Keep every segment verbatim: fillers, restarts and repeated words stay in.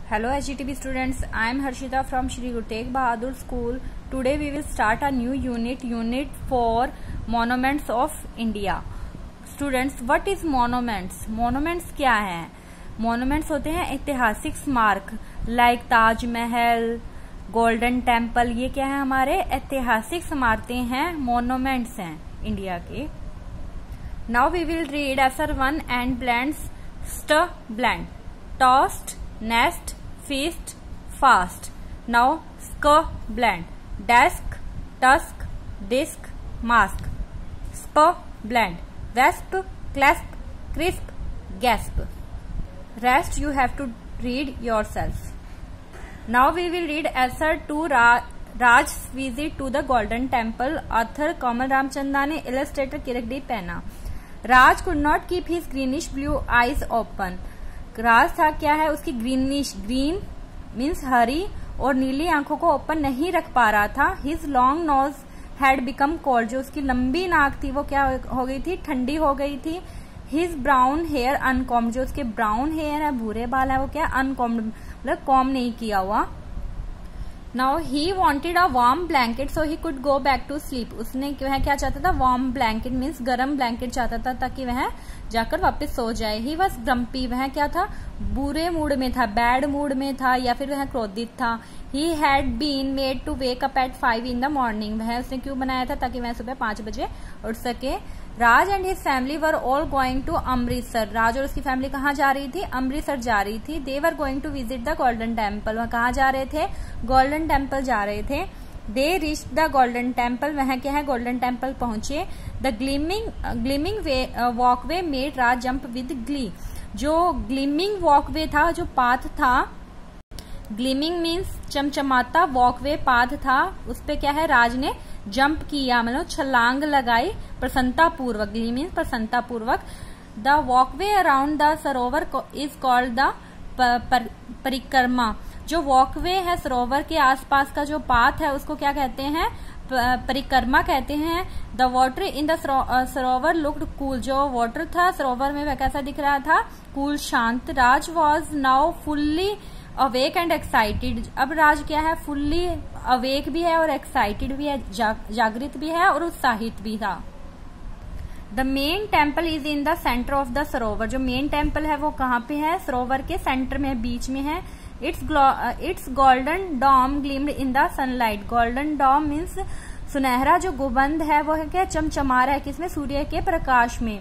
Hello H G T B students, I am Harshita from Shri Guru Tegh Bahadur School. Today we will start a new unit, unit for Monuments of India. Students, what is monuments? Monuments क्या हैं? Monuments होते हैं ऐतिहासिक स्मारक, like Taj Mahal, golden temple. ये क्या है? हमारे ऐतिहासिक स्मारकें हैं, monuments हैं इंडिया के. Now we will read answer one and blends. St blend, toast, nest, feast, fast. Now sk blend, desk, tusk, disc, mask. Sp blend, wasp, clasp, crisp, gasp. Rest you have to read yourself. Now we will read answer to Ra Raj's visit to the Golden Temple. Author Kamal Ramchandani, illustrator Kirak D Penna. Raj could not keep his greenish blue eyes open. राज था क्या है, उसकी greenish, green means हरी और नीली आंखों को open नहीं रख पा रहा था. His long nose had become cold, जो उसकी लंबी नाक थी वो क्या हो गई थी, ठंडी हो गई थी. हिज ब्राउन हेयर अनकॉम्ड, जो उसके ब्राउन हेयर है, भूरे बाल है, वो क्या अनकॉम्ड मतलब कॉम नहीं किया हुआ. Now he wanted a warm blanket so he could go back to sleep. उसने वह क्या चाहता था, वार्म ब्लैंकेट मीन्स गर्म ब्लैंकेट चाहता था ताकि वह जाकर वापस सो जाए. ही वॉज ग्रम्पी, वह क्या था, बुरे मूड में था, बैड मूड में था या फिर वह क्रोधित था. He had been made to wake up at five in the morning, वह उसने क्यों बनाया था, ताकि वह सुबह पांच बजे उठ सके. Raj and his family were all going to Amritsar. Raj और उसकी फैमिली कहाँ जा रही थी, अमृतसर जा रही थी. They were going to visit the Golden Temple, वह कहाँ जा रहे थे, गोल्डन टेम्पल जा रहे थे. They reach the Golden Temple, वह क्या है, गोल्डन टेम्पल पहुंचे. The gleaming gleaming way walkway made Raj jump with glee. जो ग्लिमिंग वॉकवे था, जो पाथ था, ग्लिमिंग मीन्स चमचमाता, वॉकवे पाथ था, उस पे क्या है, राज ने जंप किया मतलब छलांग लगाई प्रसन्नता पूर्वक. ग्ली मीन्स प्रसन्नता पूर्वक. The walkway around the sarovar is called the parikrama. जो वॉकवे है सरोवर के आसपास का जो पाथ है उसको क्या कहते हैं, परिक्रमा कहते हैं. The water in the sarovar looked cool, जो वाटर था सरोवर में वह कैसा दिख रहा था, कूल, शांत. Raj was now fully awake and excited. अब राज क्या है, फुल्ली अवेक भी है और एक्साइटेड भी है, जा, जागृत भी है और उत्साहित भी था. The main temple is in the centre of the sarovar. जो मेन टेम्पल है वो कहाँ पे है, सरोवर के सेंटर में, बीच में है. It's it's golden dome gleamed in the sunlight. Golden dome means सुनहरा जो गुबंद है वो है क्या, चमचमा रहा है किसमें, सूर्य के प्रकाश में.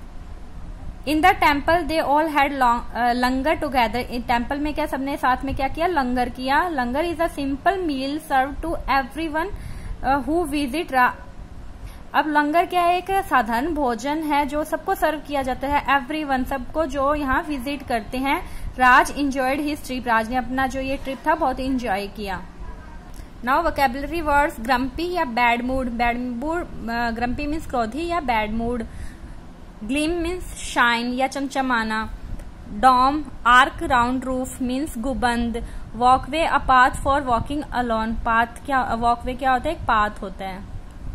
In the temple they all had langar together. In temple में क्या सबने साथ में क्या किया, लंगर किया. Langar is a simple meal serve to everyone who visit. अब लंगर क्या है, एक साधारण भोजन है जो सबको सर्व किया जाता है, एवरी वन सबको जो यहाँ विजिट करते हैं. Raj enjoyed his trip, Raj ने अपना जो ये ट्रिप था बहुत इंजॉय किया. Now vocabulary words. ग्रम्पी या bad mood, bad mood, grumpy means क्रोधी या bad mood. Gleam means shine या चमचमाना. Dome arc round roof means गुबंद. Walkway a path for walking alone. Path क्या, वॉकवे क्या होता है, एक पाथ होता है.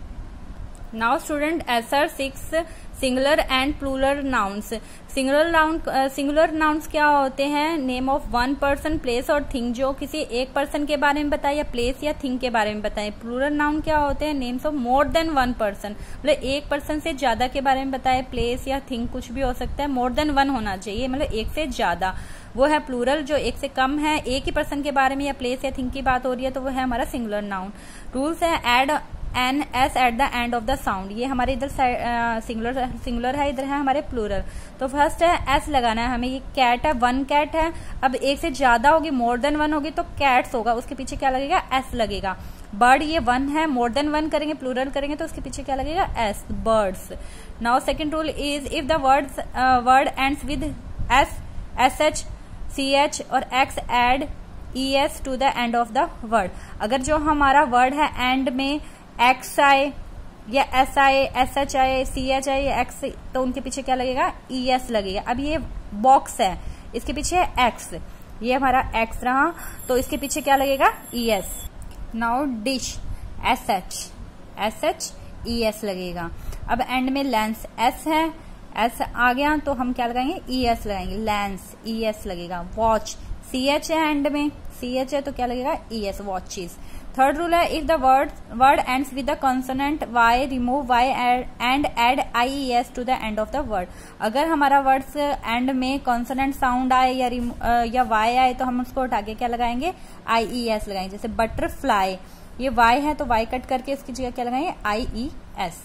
Now student answer six, singular and plural nouns. Singular noun singular nouns क्या होते हैं, name of one person, place और थिंग, जो किसी एक पर्सन के बारे में बताए या प्लेस या थिंग के बारे में बताए. प्लूरल नाउन क्या होते हैं, names of more than one person, मतलब एक पर्सन से ज्यादा के बारे में बताए. प्लेस या थिंग कुछ भी हो सकता है, मोर देन वन होना चाहिए, मतलब एक से ज्यादा, वो है प्लूरल. जो एक से कम है, एक ही पर्सन के बारे में या प्लेस या थिंग की बात हो रही है तो वो है हमारा सिंगुलर नाउन. रूल्स है add an S at the end of the sound. ये हमारे इधर सिंगुलर सिंगुलर है, इधर है हमारे प्लूरल. तो फर्स्ट है एस लगाना है हमें. ये कैट है, वन कैट है. अब एक से ज्यादा होगी, मोर देन वन होगी तो कैट्स होगा, उसके पीछे क्या लगेगा, एस लगेगा. बर्ड ये वन है, मोर देन वन करेंगे, प्लूरल करेंगे तो उसके पीछे क्या लगेगा, S, birds. Now second rule is if the word word ends with S, S H, C H और X add E S to the end of the word. अगर जो हमारा वर्ड है एंड में एक्स आए या एस आए, S H आए, सी एच आए या एक्स, तो उनके पीछे क्या लगेगा, ई एस लगेगा. अब ये बॉक्स है, इसके पीछे एक्स, ये हमारा एक्स रहा तो इसके पीछे क्या लगेगा, E S. Now dish, S H, S H E S लगेगा. अब एंड में लेंस, एस है, एस आ गया तो हम क्या लगाएंगे, ई एस लगाएंगे, लेंस ई एस लगेगा. वॉच, सी एच है एंड में, सी एच है तो क्या लगेगा E S, watches. Third rule है if the word word ends with the consonant Y remove Y and add I E S to the end of the word. अगर हमारा words end में consonant sound आए या uh, या Y आए तो हम उसको उठा के क्या लगाएंगे, आई ई एस लगाएंगे। जैसे बटरफ्लाई, ये वाई है तो वाई कट करके इसकी जगह क्या लगाएंगे, I E S.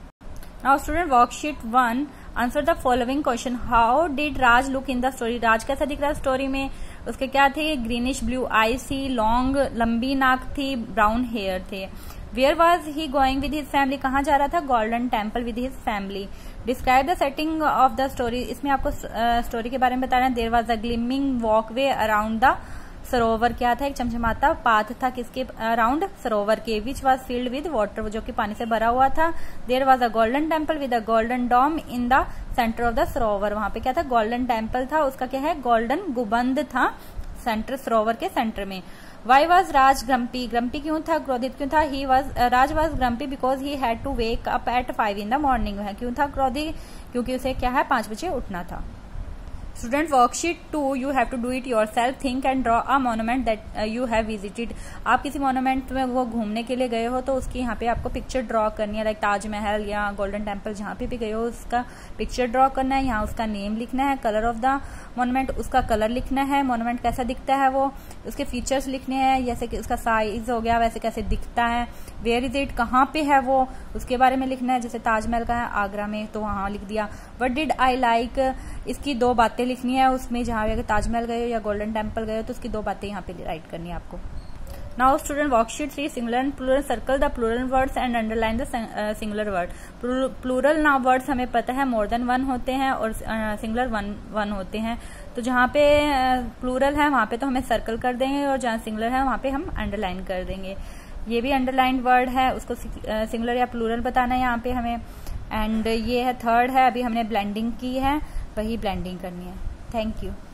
Now student worksheet one, answer the following question. How did Raj look in the story. Raj कैसा दिख रहा है स्टोरी में, उसके क्या थे, ग्रीनिश ब्लू आईज थी, लॉन्ग लंबी नाक थी, ब्राउन हेयर थे। Where was he going with his family, कहाँ जा रहा था, Golden temple with his family. Describe the setting of the story, इसमें आपको स्टोरी uh, के बारे में बताना है। There was a gleaming walkway around the sarovar, क्या था, एक चमचमाता पाथ था किसके अराउंड, सरोवर के, which was filled with water, जो कि पानी से भरा हुआ था। There was a golden temple with a golden dome in the centre of the sarovar, वहां पे क्या था, गोल्डन टेम्पल था, उसका क्या है, गोल्डन गुबंद था सेंटर, सरोवर के सेंटर में। Why was Raj grumpy, grumpy क्यों था, क्रोधित क्यों था, he was Raj was grumpy because he had to wake up at five in the morning, क्यों था क्रोधी, क्योंकि उसे क्या है, पांच बजे उठना था। Student worksheet two, you have to do it yourself, think and draw a monument that you have visited. आप किसी मोन्यूमेंट में वो घूमने के लिए गए हो तो उसकी यहाँ पे आपको पिक्चर ड्रॉ करनी है, लाइक ताजमहल या गोल्डन टेम्पल, जहाँ पे भी गए हो उसका पिक्चर ड्रॉ करना है। यहाँ उसका नेम लिखना है, कलर ऑफ द मोन्यूमेंट, उसका कलर लिखना है, मोन्यूमेंट कैसा दिखता है वो, उसके फीचर्स लिखने हैं, जैसे कि उसका साइज हो गया, वैसे कैसे दिखता है, वेयर इज इट, कहाँ पे है वो, उसके बारे में लिखना है। जैसे ताजमहल का है आगरा में तो वहां लिख दिया। व्हाट डिड आई लाइक, इसकी दो बातें लिखनी है उसमें, जहां अगर ताजमहल गए हो या गोल्डन टेम्पल गए हो तो उसकी दो बातें यहाँ पे राइट करनी है आपको। Now student worksheet three, singular and plural, circle the plural words and underline the singular word. Plural ना वर्ड्स हमें पता है मोर देन वन होते हैं और सिंगुलर वन वन होते हैं, तो जहाँ पे प्लूरल है वहां पे तो हमें सर्कल कर देंगे और जहाँ सिंगुलर है वहां पे हम अंडरलाइन कर देंगे। ये भी अंडरलाइन वर्ड है, उसको सिंगुलर या प्लूरल बताना है यहाँ पे हमें। एंड ये है थर्ड है, अभी हमने ब्लेंडिंग की है, वही ब्लेंडिंग करनी है। Thank you.